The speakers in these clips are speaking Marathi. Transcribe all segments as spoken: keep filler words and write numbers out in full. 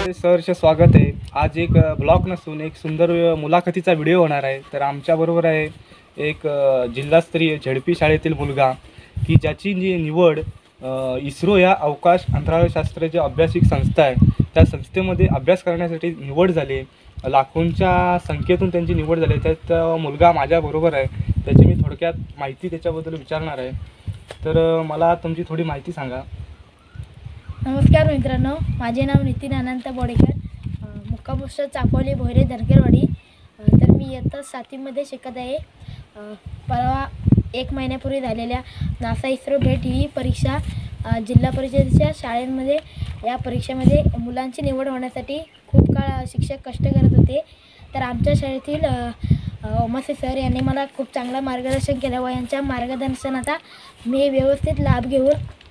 आपले सहर्ष स्वागत आहे। आज एक ब्लॉग नसून एक सुंदर मुलाखतीचा व्हिडिओ होणार आहे। तर आमच्याबरोबर आहे एक जिल्हास्तरीय झेडपी शाळेतील मुलगा की ज्याची जी निवड इस्रो या अवकाश अंतराळशास्त्राची अभ्यासिक संस्था आहे त्या संस्थेमध्ये अभ्यास करण्यासाठी निवड झाली। लाखोंच्या संख्येतून त्यांची निवड झाली। त्यात मुलगा माझ्याबरोबर आहे, त्याची मी थोडक्यात माहिती त्याच्याबद्दल विचारणार आहे। तर मला तुमची थोडी माहिती सांगा। नमस्कार मित्रांनो, माझे नाव नितीन अनंत बोडेकर, मुक्काम पोस्ट चापोली भोयरे धनगरवाडी। तर मी इयत्ता सातवीमध्ये शिकत आहे। परवा एक महिन्यापूर्वी झालेल्या नासा इस्रो भेट ही परीक्षा जिल्हा परिषदेच्या शाळेमध्ये या परीक्षेमध्ये मुलांची निवड होण्यासाठी खूप काळ शिक्षक कष्ट करत होते। तर आमच्या शाळेतील ओमासे सर यांनी मला खूप चांगलं मार्गदर्शन केलं व यांच्या मार्गदर्शनाचा मी व्यवस्थित लाभ घेऊन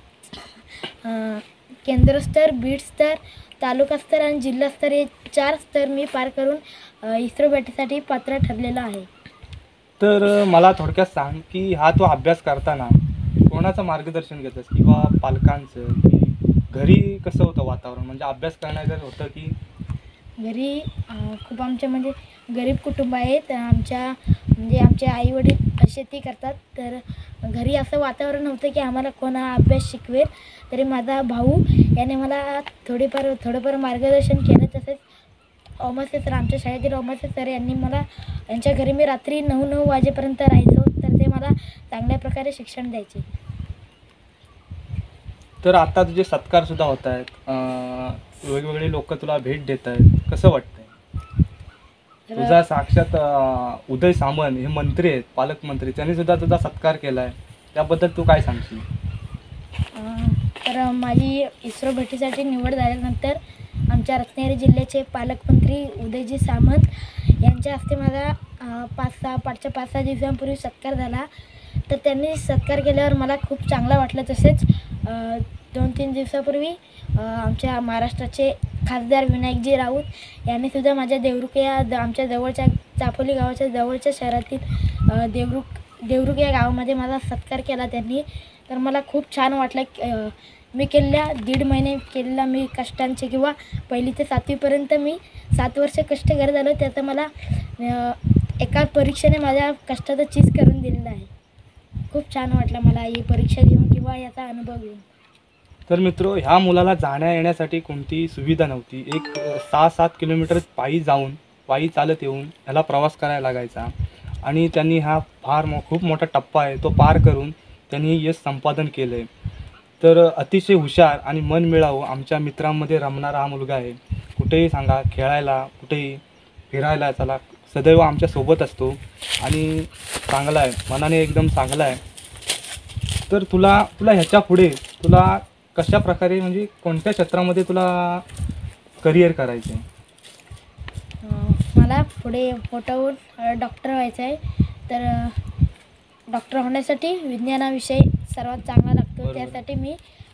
केंद्र स्तर, बीड स्तर, तालुका स्तर आणि जिल्हा स्तर हे चार स्तर मी पार करून इस्रो भेटीसाठी पात्र ठरलेलो आहे। तर मला थोडक्यात सांग की हा तो अभ्यास करताना कोणाचं मार्गदर्शन घेतस किंवा पालकांचं, की घरी कसं होतं वातावरण, म्हणजे अभ्यास करण्याचं होतं की घरी खूप आमच्या म्हणजे गरीब कुटुंब आहेत। आमच्या म्हणजे आमचे आई वडील शेती करतात। तर घरी असं वातावरण होतं की आम्हाला कोण अभ्यास शिकवेल। तरी माझा भाऊ याने मला थोडेफार थोडंफार मार्गदर्शन केलं। तसेच ओमासे सर, आमच्या शाळेतील ओमासे सर यांनी मला, यांच्या घरी मी रात्री नऊ नऊ वाजेपर्यंत राहायचो, तर ते मला चांगल्या प्रकारे शिक्षण द्यायचे। तर आता तुझे सत्कारसुद्धा होत आहेत, वेगवेगळे लोक तुला भेट देत आहेत, कसं वाटतंय? तुझा साक्षात उदय सामंत हे मंत्री आहेत, पालकमंत्री, त्यांनी सुद्धा तुझा सत्कार केला आहे, त्याबद्दल तू काय सांगशील? तर माझी इस्रो भेटीसाठी निवड झाल्यानंतर आमच्या रत्नागिरी जिल्ह्याचे पालकमंत्री उदयजी सामंत यांच्या हस्ते माझा पाच सहा पाचच्या पाच सहा दिवसांपूर्वी सत्कार झाला। तर त्यांनी सत्कार केल्यावर मला खूप चांगलं वाटलं। तसेच दोन तीन दिवसापूर्वी आमच्या महाराष्ट्राचे खासदार विनायकजी राऊत यांनीसुद्धा माझ्या देवरुख या आमच्या जवळच्या चापोली गावाच्या जवळच्या शहरातील देवरुख देवरुख या गावामध्ये माझा सत्कार केला त्यांनी। तर मला खूप छान वाटलं। मी केलेल्या दीड महिने केलेला मी कष्टांचे किंवा पहिली ते सातवीपर्यंत मी सात वर्ष कष्ट करत आलो, त्याचं मला एका परीक्षेने माझ्या कष्टाचं चीज करून दिलेलं आहे। खूप छान वाटलं मला ही परीक्षा देऊन किंवा याचा अनुभव घेऊन। तर मित्र, ह्या मुलाला जाण्या येण्यासाठी कोणतीही सुविधा नव्हती। एक सहा सात किलोमीटर पायी जाऊन पायी चालत येऊन ह्याला प्रवास करायला लागायचा आणि त्यांनी हा फार मो खूप मोठा टप्पा आहे तो पार करून त्यांनी यश संपादन केलं आहे। तर अतिशय हुशार आणि मन मिळावं आमच्या मित्रांमध्ये रमणारा हा मुलगा आहे। कुठेही सांगा, खेळायला, कुठेही फिरायला, चला सदैव आमच्या सोबत असतो आणि चांगला आहे, मनाने एकदम चांगला आहे। तर तुला तुला ह्याच्या पुढे तुला कशा प्रकारे, म्हणजे कोणत्या क्षेत्रामध्ये तुला करिअर करायचं आहे? मला पुढे मोठं होऊन डॉक्टर व्हायचं आहे। तर डॉक्टर होण्यासाठी विज्ञानाविषयी सर्वात चांगला लागतो। त्यासाठी मी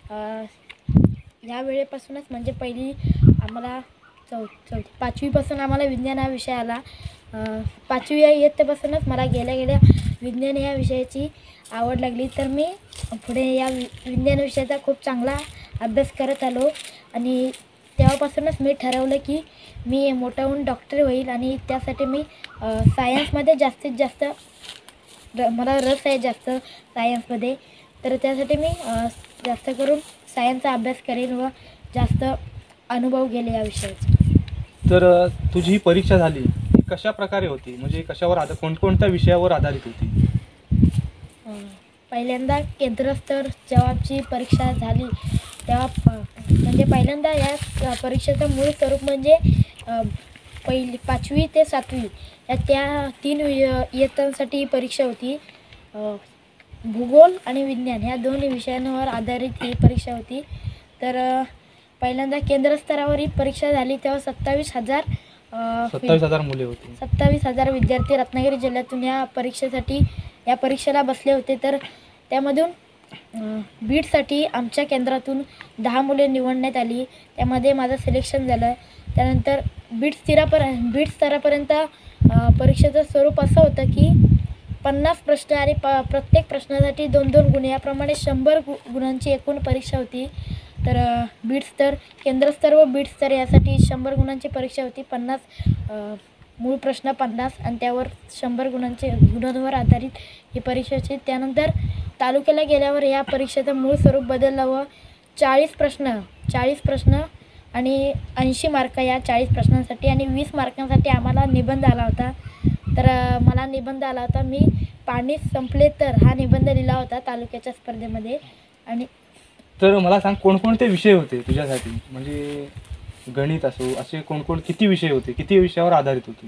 या वेळेपासूनच, म्हणजे पहिली आम्हाला चौ चौथी पाचवीपासून आम्हाला विज्ञान हा विषय आला। पाचवी या इयत्तेपासूनच मला गेल्या गेल्या विज्ञान या विषयाची आवड लागली। तर मी पुढे या विज्ञान विषयाचा खूप चांगला अभ्यास करत आलो आणि तेव्हापासूनच मी ठरवलं की मी मोठा होऊन डॉक्टर होईल आणि त्यासाठी मी सायन्समध्ये जास्तीत जास्त मला रस आहे जास्त सायन्समध्ये। तर त्यासाठी मी जास्त करून सायन्सचा अभ्यास करेन व जास्त अनुभव गेले या विषयाचा। तर तुझी ही परीक्षा झाली ती कशा प्रकारे होती, म्हणजे कशावर आधार कोणकोणत्या विषयावर आधारित होती? पहिल्यांदा केंद्र स्तर जेव्हाची परीक्षा झाली तेव्हा म्हणजे पहिल्यांदा या परीक्षेचं मूळ स्वरूप म्हणजे पहिली पाचवी ते सातवी या त्या तीन इयत्तांसाठी ही परीक्षा होती। भूगोल आणि विज्ञान ह्या दोन्ही विषयांवर आधारित ही परीक्षा होती। तर पहिल्यांदा केंद्र स्तरावर ही परीक्षा झाली तेव्हा सत्तावीस हजार सत्तावीस हजार मुले होती सत्तावीस हजार विद्यार्थी रत्नागिरी जिल्ह्यातून या परीक्षेसाठी या परीक्षेला बसले होते। तर त्यामधून बीडसाठी आमच्या केंद्रातून दहा मुले निवडण्यात आली, त्यामध्ये माझं सिलेक्शन झालं। त्यानंतर बीड स्तरापर्यंत बीड स्तरापर्यंत परीक्षेचं स्वरूप असं होतं की पन्नास प्रश्न आणि प प्रत्येक प्रश्नासाठी दोन दोन गुण याप्रमाणे शंभर गु गुणांची एकूण परीक्षा होती। तर अ, बीड स्तर, केंद्रस्तर व बीड स्तर यासाठी शंभर गुणांची परीक्षा होती. पन्नास अ, मूळ प्रश्न पन्नास आणि त्यावर शंभर गुणांचे गुणांवर आधारित ही परीक्षा होती. त्यानंतर तालुक्याला गेल्यावर या परीक्षेचं मूळ स्वरूप बदललं व चाळीस प्रश्न चाळीस प्रश्न आणि ऐंशी मार्क या चाळीस प्रश्नांसाठी आणि वीस मार्कांसाठी आम्हाला निबंध आला होता. तर अ, मला निबंध आला होता. मी पाणी संपले तर हा निबंध लिहिला होता तालुक्याच्या स्पर्धेमध्ये. आणि तर मला सांग, कोणकोणते विषय होते तुझ्यासाठी? म्हणजे गणित असो, असे कोणकोण किती विषय होते, किती विषयावर आधारित होते?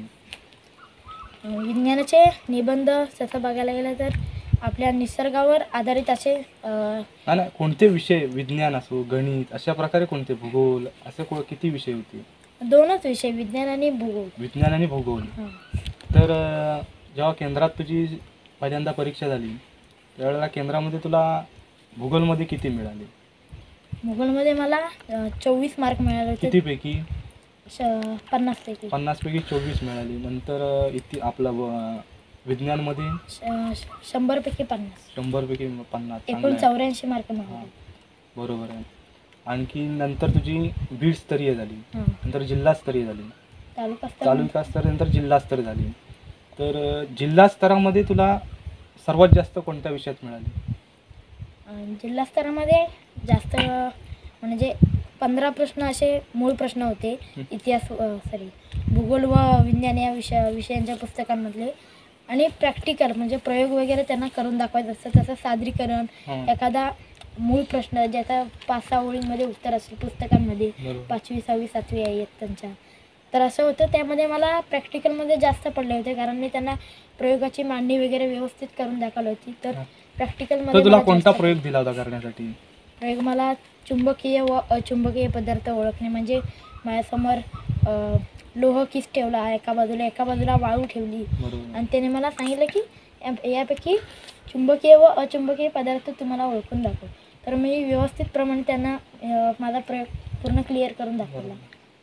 अ, विज्ञानाचे निबंध तसं बघायला गेलं तर आपल्या निसर्गावर आधारित असे अ, हा ना, कोणते विषय? विज्ञान असो, गणित, अशा प्रकारे कोणते, भूगोल, असे को किती विषय होते? दोनच विषय, विज्ञान आणि भूगोल. विज्ञान आणि भूगोल. हां. तर अ, जेव्हा केंद्रात तुझी पहिल्यांदा परीक्षा झाली त्यावेळेला केंद्रामध्ये तुला भूगोलमध्ये किती मिळाले? भूगोलमध्ये मला अ, चोवीस मार्क मिळाले होते. कितीपैकी? श पन्नासपैकी पन्नासपैकी चोवीस मिळाली. नंतर अ, इति आपला व- विज्ञानमध्ये श शंभरपैकी पन्नास, शंभरपैकी पन्नास. एकूण चांगलं आहे. चौऱ्याऐंशी मार्क हां, मिळाले. बरोबर आहे. आणखी नंतर तुझी बीड स्तरीय झाली, हां. नंतर जिल्हास्तरीय झाली, तालुका स्तर तालुका स्तर, नंतर जिल्हास्तर झाली. तर अ, जिल्हा स्तरामध्ये तुला सर्वात जास्त कोणत्या विषयात मिळाली? अ, जिल्हा स्तरामध्ये जास्त म्हणजे पंधरा प्रश्न असे मूळ प्रश्न होते. इतिहास सॉरी भूगोल व विज्ञान या विषय विषयांच्या पुस्तकांमधले. आणि प्रॅक्टिकल म्हणजे प्रयोग वगैरे त्यांना करून दाखवायचं असतं. तसं सादरीकरण, हां, एखादा मूळ प्रश्न ज्याचा पाच सहा ओळींमध्ये उत्तर असेल पुस्तकांमध्ये, बरोबर. पाचवी सहावी सातवी आहेत त्यांच्या. तर असं होतं. त्यामध्ये मला प्रॅक्टिकलमध्ये जास्त पडले होते कारण मी त्यांना प्रयोगाची मांडणी वगैरे व्यवस्थित करून दाखवली होती. तर हां. प्रॅक्टिकलमध्ये तर तुला मला कोणता जास्त- प्रयोग दिला होता करण्यासाठी? प्रयोग मला चुंबकीय व अचुंबकीय पदार्थ ओळखणे. म्हणजे माझ्यासमोर अ, लोह किस ठेवला एका बाजूला, एका बाजूला वाळू ठेवली बरोबर. आणि त्याने मला सांगितलं की या- यापैकी चुंबकीय व अचुंबकीय पदार्थ तुम्हाला ओळखून दाखव. तर मी व्यवस्थितप्रमाणे त्यांना अ, माझा प्रयोग पूर्ण क्लिअर करून दाखवला.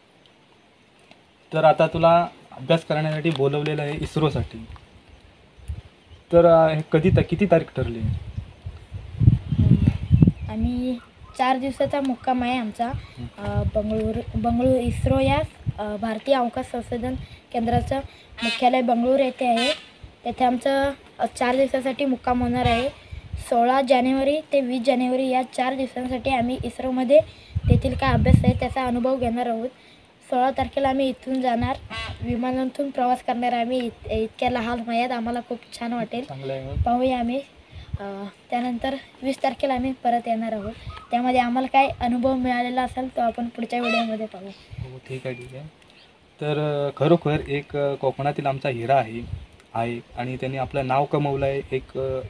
तर आता तुला अभ्यास करण्यासाठी बोलवलेलं आहे इस्रोसाठी. तर अ, हे कधी त किती तारीख ठरली? आम्ही चार दिवसाचा मुक्काम आहे आमचा अ, बंगळूर बंगळूर इस्रो या अ, भारतीय अवकाश संशोधन केंद्राचं मुख्यालय बंगळूर येथे आहे. तेथे आमचं अ, चार दिवसासाठी मुक्काम होणार आहे. सोळा जानेवारी ते वीस जानेवारी या चार दिवसांसाठी आम्ही इस्रोमध्ये तेथील काय अभ्यास आहे त्याचा अनुभव घेणार आहोत. सोळा तारखेला आम्ही इथून जाणार, विमानातून प्रवास करणार. आम्ही इत इतक्या लहान वयात आम्हाला खूप छान वाटेल. चांगलं आहे. पाहूया आम्ही. अ, त्यानंतर वीस तारखेला आम्ही परत येणार आहोत. त्यामध्ये आम्हाला काय अनुभव मिळालेला असेल तो आपण पुढच्या व्हिडिओमध्ये पाहू. हो, ठीक आहे, ठीक आहे. तर अ, खरोखर एक अ, कोकणातील आमचा हिरा आहे आहे आणि त्यांनी आपलं नाव कमवलं आहे. एक अ,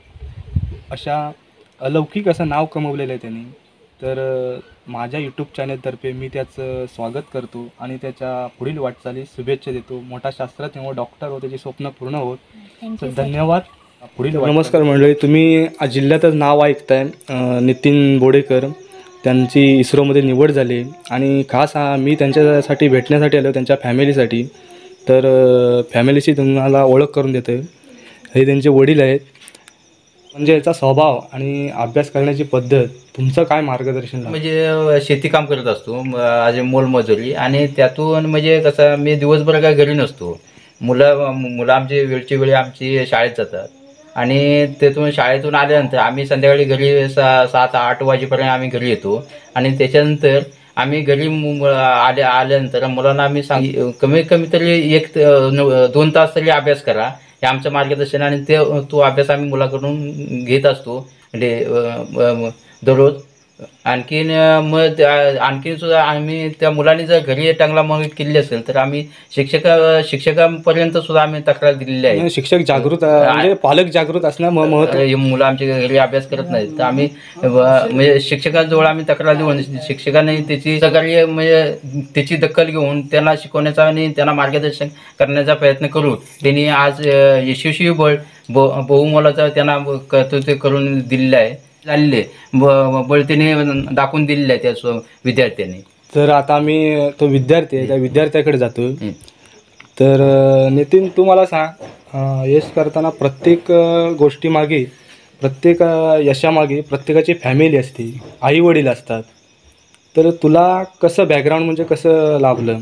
अशा अलौकिक असं नाव कमवलेलं आहे त्यांनी. तर अ, माझ्या यूट्यूब चॅनलतर्फे मी त्याचं स्वागत करतो आणि त्याच्या पुढील वाटचालीस शुभेच्छा देतो. मोठा शास्त्रज्ञ व डॉक्टर हो, त्याची स्वप्न पूर्ण होत. तर थँक्यू. धन्यवाद. पुढील नमस्कार मंडळी, तुम्ही आज जिल्ह्यातच नाव ऐकताय. अ, नितीन बोडेकर, त्यांची इस्रोमध्ये निवड झाली आणि खास हा मी त्यांच्यासाठी भेटण्यासाठी आलो, त्यांच्या फॅमिलीसाठी. तर अ, फॅमिलीची तुम्हाला ओळख करून देतो. हे त्यांचे वडील आहेत. म्हणजे याचा स्वभाव आणि अभ्यास करण्याची पद्धत, तुमचं काय मार्गदर्शन लागतं? म्हणजे शेती काम करत असतो म- आज मोलमजुरी आणि त्यातून म्हणजे कसं मी दिवसभर काय घरी नसतो. मुलं मुलं आमची वेळची वेळी आमची शाळेत जातात आणि तिथून शाळेतून आल्यानंतर आम्ही संध्याकाळी घरी सा सात आठ वाजेपर्यंत आम्ही घरी येतो आणि त्याच्यानंतर आम्ही घरी मु- आल्या आल्यानंतर मुलांना आम्ही सांग कमीत कमी तरी एक त- न- दोन तास तरी अभ्यास करा हे आमचं मार्गदर्शन आणि ते तो अभ्यास आम्ही मुलाकडून घेत असतो म्हणजे अ, अ, दररोज. आणखीन अ, मग त्या- आणखीन सुद्धा आम्ही त्या मुलांनी जर घरी चांगला मग केली असेल तर आम्ही शिक्षका शिक्षकांपर्यंत सुद्धा आम्ही तक्रार दिलेली आहे. म्हणजे शिक्षक जागृत अ, म्हणजे पालक जागृत असणं म- महत्व. अ, मुलं आमच्या घरी अभ्यास करत नाहीत तर आम्ही अ, म्हणजे शिक्षकांजवळ आम्ही तक्रार देऊन शिक्षकांनी त्याची सहकार्य म्हणजे त्याची दखल घेऊन त्यांना शिकवण्याचा आणि त्यांना मार्गदर्शन करण्याचा प्रयत्न करू. त्यांनी आज अ, यशस्वी बळ ब बहुमोलाचा त्यांना कर्तृत्व करून दिलेलं आहे झालेले ब बळ त्याने दाखवून दिलेलं आहे त्या स्व विद्यार्थ्यांनी. तर आता आम्ही तो विद्यार्थी आहे, त्या विद्यार्थ्याकडे जातो. हं. तर अ, नितीन, तू मला सांग, अ, यश करताना प्रत्येक अ, गोष्टीमागे, प्रत्येक अ, यशामागे प्रत्येकाची फॅमिली असते, आई वडील असतात. तर तुला कसं बॅकग्राऊंड म्हणजे कसं लाभलं,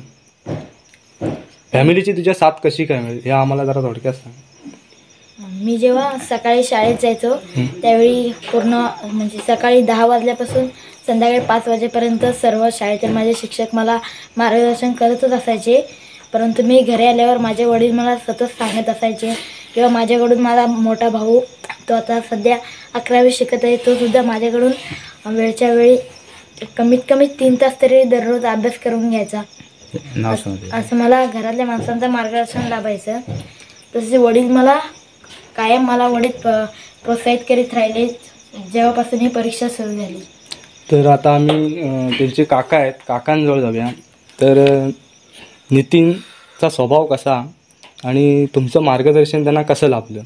फॅमिलीची तुझ्या साथ कशी काय मिळेल हे आम्हाला जरा थोडक्यात सांग. मी जेव्हा सकाळी शाळेत जायचो त्यावेळी पूर्ण म्हणजे सकाळी दहा वाजल्यापासून संध्याकाळी पाच वाजेपर्यंत सर्व शाळेतील माझे शिक्षक मला मार्गदर्शन करतच असायचे. परंतु मी घरी आल्यावर माझे वडील मला सतत सांगत असायचे किंवा माझ्याकडून माझा मोठा भाऊ तो आता सध्या अकरावी शिकत आहे, तो सुद्धा माझ्याकडून वेळच्या वेळी कमीत कमी तीन तास तरी दररोज अभ्यास करून घ्यायचा. असं मला घरातल्या माणसांचं मार्गदर्शन लाभायचं. तसेच वडील मला कायम मला वडील प प्रोत्साहित करीत राहिले जेव्हापासून ही परीक्षा सुरू झाली. तर आता आम्ही अं, त्यांचे काका आहेत, काकांजवळ जाऊया. तर अं, नितीनचा स्वभाव कसा आणि तुमचं मार्गदर्शन त्यांना कसं लाभलं?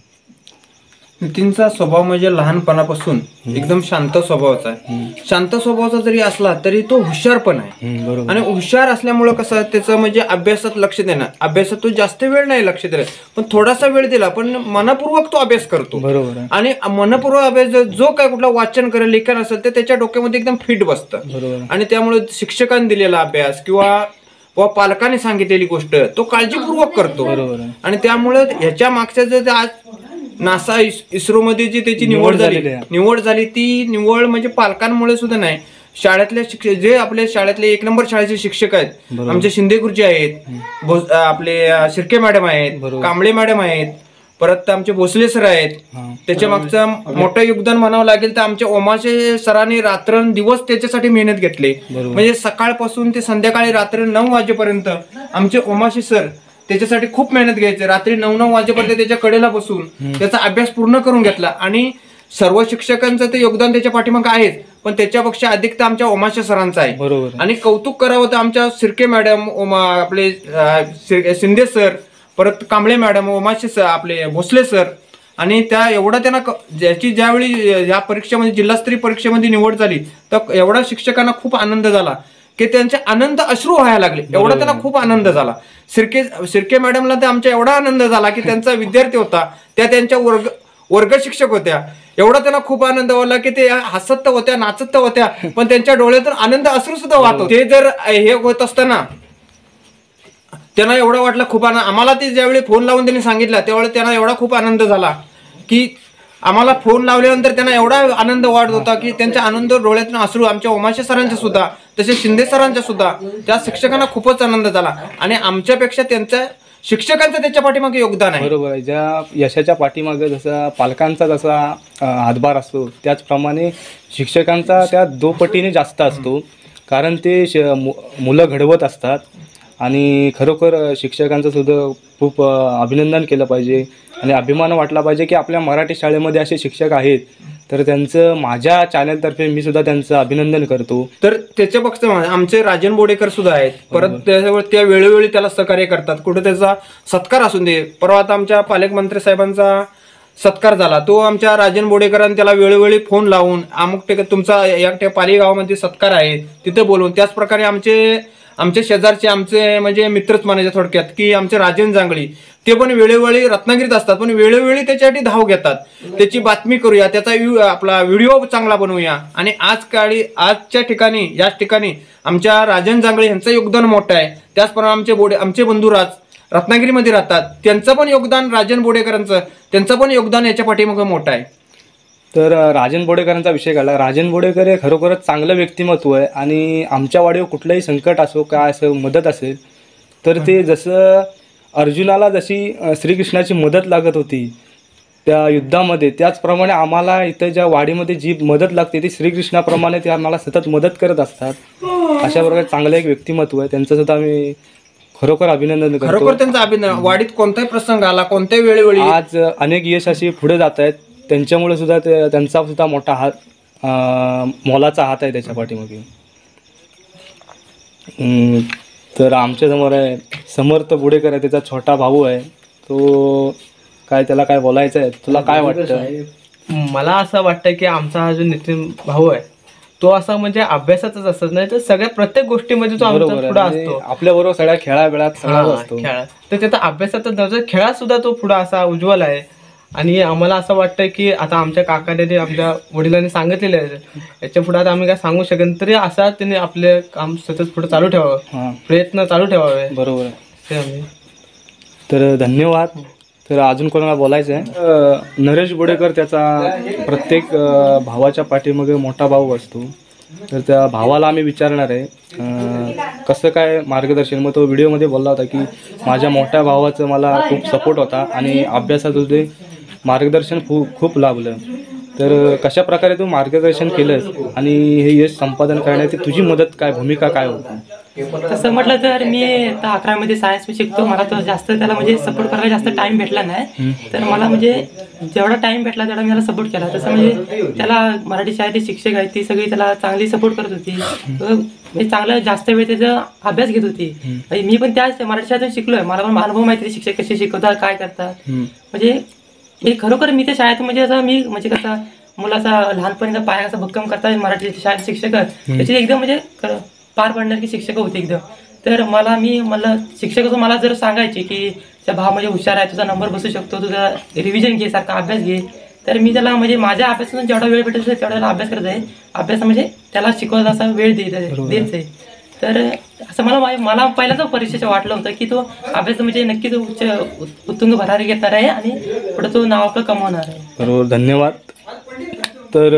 नितीनचा स्वभाव म्हणजे लहानपणापासून एकदम शांत स्वभावाचा आहे. शांत स्वभावाचा जरी असला तरी तो हुशार पण आहे. हम्म, बरोबर. आणि हुशार असल्यामुळं कसं त्याचं म्हणजे अभ्यासात लक्ष देणं, अभ्यासात तो जास्त वेळ नाही लक्ष दिला पण थोडासा वेळ दिला पण मनपूर्वक तो अभ्यास करतो. बरोबर आहे. आणि मनपूर्वक अभ्यास जो- जो काय कुठला वाचन करेल लेखन असेल ते त्याच्या डोक्यामध्ये एकदम फिट बसतं. बरोबर. आणि त्यामुळे शिक्षकांनी दिलेला अभ्यास किंवा व पालकांनी सांगितलेली गोष्ट तो काळजीपूर्वक करतो. बरोबर आहे. आणि त्यामुळे ह्याच्या मागच्या जर आज नासा इस्रो मध्ये जी त्याची निवड निवड झाली झालेली आहे. निवड झाली ती निवड म्हणजे पालकांमुळे सुद्धा नाही, शाळेतल्या शिक्षक जे आपले शाळेतले एक नंबर शाळेचे शिक्षक आहेत, बरोबर. आमचे शिंदे गुरुजी आहेत, भोस- आपले अ, शिर्के मॅडम आहेत, बरोबर. कांबळे मॅडम आहेत, परत आमचे भोसले सर आहेत. हां. त्याच्या मागचं मोठं योगदान म्हणावं लागेल तर आमच्या ओमाचे सरांनी रात्रंदिवस त्याच्यासाठी मेहनत घेतली. बरोबर. म्हणजे सकाळपासून ते संध्याकाळी रात्री नऊ वाजेपर्यंत आमचे ओमाशी सर त्याच्यासाठी खूप मेहनत घ्यायचे. रात्री नऊ नऊ वाजेपर्यंत त्याच्या कडेला बसून त्याचा अभ्यास पूर्ण करून घेतला. आणि सर्व शिक्षकांचं ते योगदान त्याच्या पाठीमागे आहेच पण त्याच्यापेक्षा अधिक तर आमच्या ओमाशा सरांचं आहे. बरोबर. आणि कौतुक करावं तर आमच्या सिर्के मॅडम, ओमा आपले अ, सिर- शिंदे सर, परत कांबळे मॅडम, ओमाशे सर, आपले भोसले सर. आणि त्या एवढा त्यांना क- ज्याची ज्यावेळी या परीक्षेमध्ये जिल्हास्तरीय परीक्षेमध्ये निवड झाली तर एवढा शिक्षकांना खूप आनंद झाला की त्यांचे आनंद अश्रू व्हायला लागले. एवढा त्यांना खूप आनंद झाला. सिरके सिरके मॅडमला तर आमचा एवढा आनंद झाला की त्यांचा विद्यार्थी होता त्या त्यांच्या वर्ग वर्ग शिक्षक होत्या. एवढा त्यांना खूप आनंद वाटला की ते हसत तर होत्या, नाचत तर होत्या पण त्यांच्या डोळ्यातून आनंद अश्रू सुद्धा वाहतो. ते जर हे होत असताना त्यांना एवढा वाटला खूप आनंद. आम्हाला ते ज्यावेळी फोन लावून त्यांनी सांगितलं त्यावेळी त्यांना एवढा खूप आनंद झाला की आम्हाला फोन लावल्यानंतर त्यांना एवढा आनंद वाटत होता की त्यांच्या आनंद डोळ्यातून अश्रू आमच्या ओमाशे सरांच्या सुद्धा तसेच शिंदे सरांच्या सुद्धा त्या शिक्षकांना खूपच आनंद झाला. आणि आमच्यापेक्षा त्यांच्या शिक्षकांचं त्याच्या पाठीमागे योगदान आहे. बरोबर आहे. ज्या यशाच्या पाठीमागे जसा पालकांचा जसा अ, हातभार असतो त्याचप्रमाणे शिक्षकांचा त्या दुपटीने जास्त असतो. कारण ते श मु- मुलं घडवत असतात आणि खरोखर शिक्षकांचं सुद्धा खूप अ, अभिनंदन केलं पाहिजे आणि अभिमान वाटला पाहिजे की आपल्या मराठी शाळेमध्ये असे शिक्षक आहेत. तर त्यांचं माझ्या चॅनलतर्फे मी सुद्धा त्यांचं अभिनंदन करतो. तर त्याच्या पक्ष आमचे राजन बोडेकर सुद्धा आहेत. परत त्याच्यावर त्या वेळोवेळी त्याला सहकार्य करतात. कुठे त्याचा सत्कार असून दे, परवा आता आमच्या पालकमंत्री साहेबांचा सत्कार झाला तो आमच्या राजन बोडेकरांनी त्याला वेळोवेळी फोन लावून अमुक टे तुमचा या त्या पाली गावामध्ये सत्कार आहे तिथे बोलवून, त्याच प्रकारे आमचे आमचे शेजारचे आमचे म्हणजे मित्रच म्हणायचे थोडक्यात की आमचे राजन जांगळी ते पण वेळोवेळी रत्नागिरीत असतात पण वेळोवेळी त्याच्यासाठी धाव घेतात. त्याची बातमी करूया, त्याचा व्ह्यू आपला व्हिडिओ चांगला बनवूया. आणि आज काळी आजच्या ठिकाणी याच ठिकाणी आमच्या राजन जांगळे यांचं योगदान मोठं आहे. त्याचप्रमाणे आमचे बोडे आमचे बंधुराज रत्नागिरीमध्ये राहतात त्यांचं पण योगदान, राजन बोडेकरांचं त्यांचं पण योगदान याच्या पाठीमागे मोठं आहे. तर अ, राजन बोडेकरांचा विषय काढला. राजन बोडेकर हे खरोखरच चांगलं व्यक्तिमत्व आहे आणि आमच्या वाडीवर कुठलंही संकट असो काय असो मदत असेल तर ते जसं अर्जुनाला जशी अ, श्रीकृष्णाची मदत लागत होती त्या युद्धामध्ये त्याचप्रमाणे आम्हाला इथं ज्या वाडीमध्ये जी मदत लागते ती श्रीकृष्णाप्रमाणे ते आम्हाला सतत मदत करत असतात. अशा प्रकारे चांगलं एक व्यक्तिमत्व आहे त्यांचं सुद्धा आम्ही खरोखर अभिनंदन करतो. खरोखर त्यांचा अभिनंदन. वाडीत कोणताही प्रसंग आला कोणत्याही वेळोवेळी आज अनेक यश अशी पुढे जात आहेत त्यांच्यामुळे सुद्धा ते त्यांचा सुद्धा मोठा हात अं, मोलाचा हात आहे त्याच्या पाठीमागे. हम्म, तर आमच्यासमोर आहे समर्थ बोडेकर आहे, त्याचा छोटा भाऊ आहे. तो काय त्याला काय बोलायचं आहे, तुला काय वाटतं? मला असं वाटतं की आमचा हा जो नितीन भाऊ आहे तो असा म्हणजे अभ्यासातच असत नाही तर सगळ्या प्रत्येक गोष्टीमध्ये तो आमचा पुढे असतो. आपल्या बरोबर सगळ्या खेळा वेळात सगळा असतो. खेळात तर त्याचा अभ्यासातच नव्हतं, खेळात सुद्धा तो पुढे असा उज्ज्वल आहे. आणि आम्हाला असं वाटतं की आता आमच्या काकाने आमच्या वडिलांनी सांगितलेलं आहे याच्या पुढे आता आम्ही काय सांगू शकत तरी असा त्यांनी आपले काम सतत पुढे चालू ठेवावं, हां प्रयत्न चालू ठेवावे बरोबर आहे. ते आम्ही. तर धन्यवाद. तर अजून कोणाला बोलायचं आहे? नरेश बोडेकर त्याचा प्रत्येक अ, भावाच्या पाठीमागे मोठा भाऊ असतो. तर त्या भावाला आम्ही विचारणार आहे अ, कसं काय मार्गदर्शन. मग तो व्हिडिओमध्ये बोलला होता की माझ्या मोठ्या भावाचं मला खूप सपोर्ट होता आणि अभ्यासात ते मार्गदर्शन खूप खूप लाभलं. तर कशा प्रकारे तू मार्गदर्शन केलंस आणि हे यश संपादन करण्याची तुझी मदत काय, भूमिका काय होती? तसं म्हटलं तर मी आता अकरावीमध्ये सायन्स शिकतो. मला तो जास्त त्याला म्हणजे सपोर्ट करायला जास्त टाइम भेटला नाही. तर मला म्हणजे जेवढा टाइम भेटला तेवढा मी त्याला सपोर्ट केला. तसं म्हणजे त्याला मराठी शाळेतली शिक्षक आहेत ती सगळी त्याला चांगली सपोर्ट करत होती. म्हणजे चांगलं जास्त वेळ त्याचा अभ्यास घेत होती. म्हणजे मी पण त्याच मराठी शाळेतून शिकलोय. मला पण अनुभव माहिती आहे शिक्षक कसे शिकवतात, काय करतात. म्हणजे हे खरोखर मी त्या शाळेत म्हणजे असं मी म्हणजे कसं मुलाचा लहानपणीचा पाया कसा भक्कम करतात मराठी शाळेत शिक्षक त्याची एकदम म्हणजे पार पडणार की शिक्षक होते एकदम. तर मला मी मला शिक्षक असं मला जर सांगायचे की त्या भाव म्हणजे हुशार आहे, तुझा नंबर बसू शकतो, तुझा रिव्हिजन घे, सारखा अभ्यास घे. तर मी त्याला म्हणजे माझ्या अभ्यासातून जेवढा वेळ भेटत तेवढा त्याला अभ्यास करत आहे. अभ्यास म्हणजे त्याला शिकवायचा असा वेळ देत देत आहे. तर असं मला मला पहिल्यांदा परीक्षेचं वाटलं होतं की तो अभ्यास म्हणजे नक्कीच उच्च उत्तुंग भरारी घेणार आहे आणि पुढे तो नाव आपलं कमवणार आहे. बरोबर, धन्यवाद. तर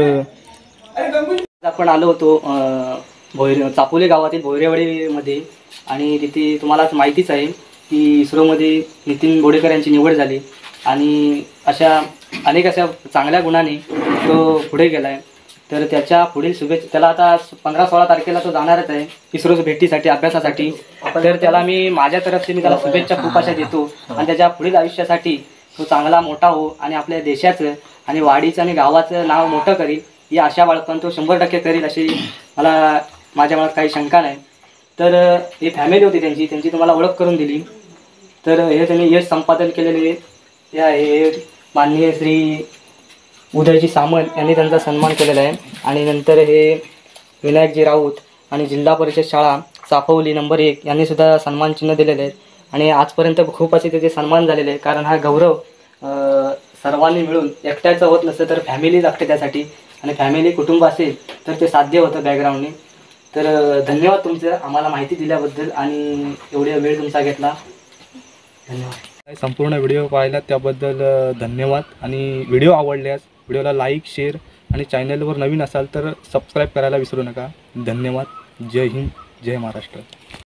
आपण आलो होतो भोयरे चापोली गावातील भोयरेवाडीमध्ये आणि तिथे तुम्हाला माहितीच आहे की इस्रोमध्ये नितीन बोडेकर यांची निवड झाली आणि अशा अनेक अशा चांगल्या गुणाने तो पुढे गेला आहे. तर त्याच्या पुढील शुभेच्छा त्याला आता पंधरा सोळा तारखेला तो जाणारच आहे इस्रोच्या भेटीसाठी, अभ्यासासाठी. तर त्याला मी माझ्या तर्फे मी त्याला शुभेच्छा खूप अशा देतो आणि त्याच्या पुढील आयुष्यासाठी तो चांगला मोठा हो आणि आपल्या देशाचं आणि वाडीचं आणि गावाचं नाव मोठं करील ही आशा बाळगून तो शंभर टक्के करील अशी मला माझ्या मनात काही शंका नाही. तर ही फॅमिली होती त्यांची त्यांची तुम्हाला ओळख करून दिली. तर हे त्यांनी यश संपादन केलेले या हे माननीय श्री उदयजी सामंत यांनी त्यांचा सन्मान केलेला आहे. आणि नंतर हे विनायकजी राऊत आणि जिल्हा परिषद शाळा चाफवली नंबर एक यांनी सुद्धा सन्मान चिन्ह दिलेले आहेत. आणि आजपर्यंत खूप असे त्याचे सन्मान झालेले आहे. कारण हा गौरव सर्वांनी मिळून एकट्याचं होत नसतं तर फॅमिली लागते त्यासाठी आणि फॅमिली कुटुंब असेल तर ते साध्य होतं बॅकग्राऊंडने. तर धन्यवाद तुमचं आम्हाला माहिती दिल्याबद्दल आणि एवढा वेळ तुमचा घेतला. धन्यवाद. संपूर्ण व्हिडिओ पाहिला त्याबद्दल धन्यवाद. आणि व्हिडिओ आवडल्यास व्हिडिओला लाईक, शेअर आणि चॅनलवर नवीन असाल तर सबस्क्राईब करायला विसरू नका. धन्यवाद. जय हिंद, जय महाराष्ट्र.